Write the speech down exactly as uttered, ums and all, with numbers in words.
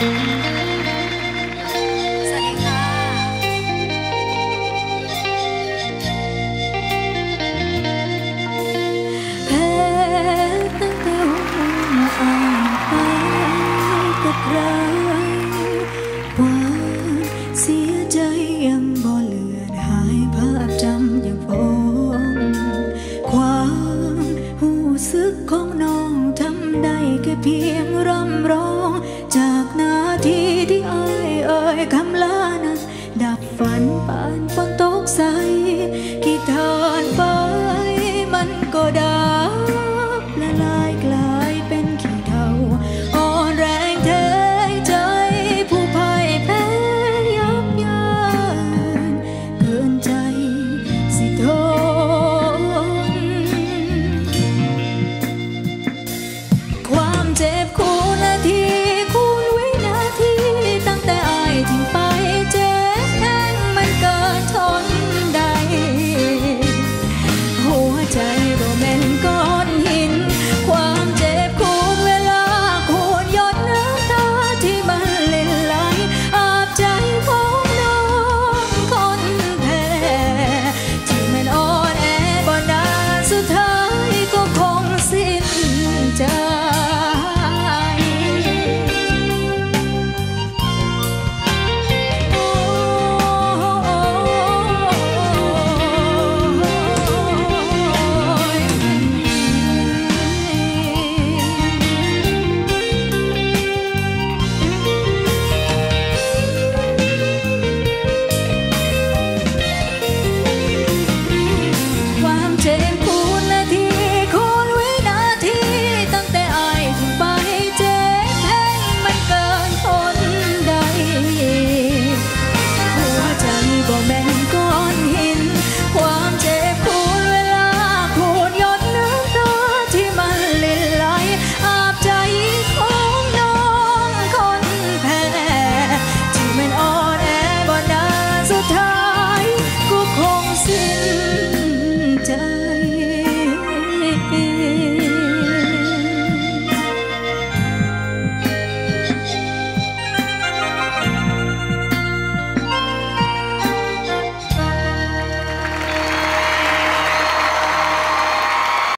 สวัสดีค่ะแพ้ตั้งแต่หัวอ่านไปกับเราความเสียใจยังบ่เลือนหายภาพจำยังฟ้องความรู้สึกของน้องทำได้แค่เพียงร่ำร้องจากนาทีที่อ้ายเอ่ยคำ